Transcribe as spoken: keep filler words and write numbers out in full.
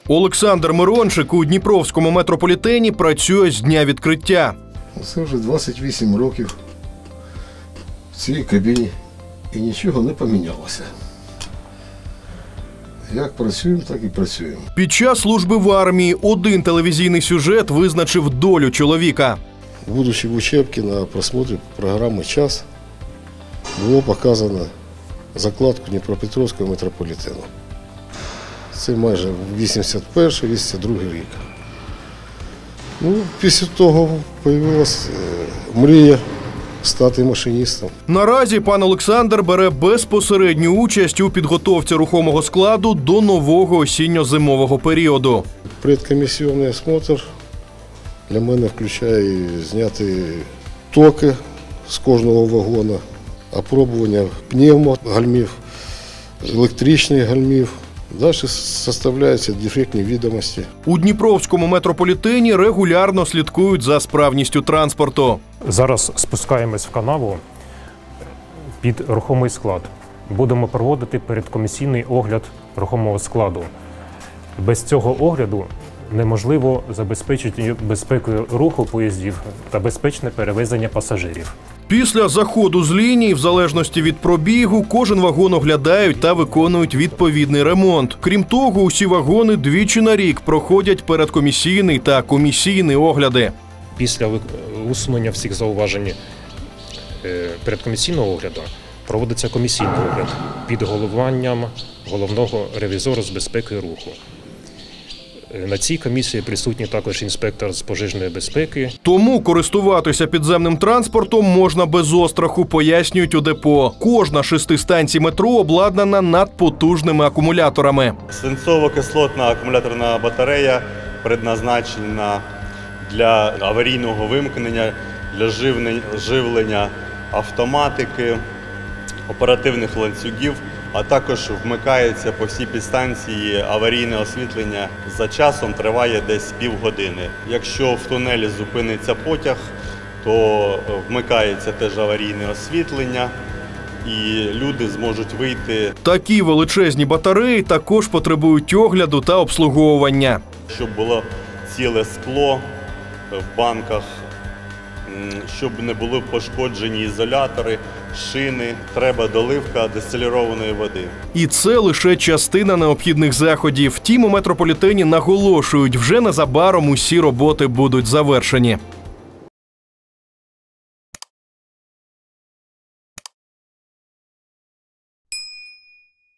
Олександр Мирончик у Дніпровському метрополітені працює з дня відкриття. Це вже двадцять вісім років в цій кабіні і нічого не помінялося. Як працюємо, так і працюємо. Під час служби в армії один телевізійний сюжет визначив долю чоловіка. Будучи в учебці на просмотрі програми «Час», було показано закладку Дніпропетровського метрополітену. Це майже вісімдесят перший - вісімдесят другий рік. Ну, після того з'явилася мрія стати машиністом. Наразі пан Олександр бере безпосередню участь у підготовці рухомого складу до нового осінньо-зимового періоду. Предкомісійний осмотр для мене включає зняти токи з кожного вагона, опробування пневмогальмів, електричних гальмів. Далі составляються дефектні відомості. У Дніпровському метрополітені регулярно слідкують за справністю транспорту. Зараз спускаємось в канаву під рухомий склад. Будемо проводити передкомісійний огляд рухомого складу. Без цього огляду неможливо забезпечити безпеку руху поїздів та безпечне перевезення пасажирів. Після заходу з лінії, в залежності від пробігу, кожен вагон оглядають та виконують відповідний ремонт. Крім того, усі вагони двічі на рік проходять передкомісійний та комісійний огляди. Після усунення всіх зауважень передкомісійного огляду проводиться комісійний огляд під головуванням головного ревізора з безпеки руху. На цій комісії присутній також інспектор з пожежної безпеки. Тому користуватися підземним транспортом можна без остраху, пояснюють у депо. Кожна шести станцій метро обладнана надпотужними акумуляторами. Свинцово-кислотна акумуляторна батарея предназначена для аварійного вимкнення, для живлення автоматики, оперативних ланцюгів, а також вмикається по всій підстанції аварійне освітлення. За часом триває десь півгодини. Якщо в тунелі зупиниться потяг, то вмикається теж аварійне освітлення і люди зможуть вийти. Такі величезні батареї також потребують огляду та обслуговування. Щоб було ціле скло в банках, щоб не були пошкоджені ізолятори, шини, треба доливка дистилірованої води. І це лише частина необхідних заходів. Втім, у метрополітені наголошують, вже незабаром усі роботи будуть завершені.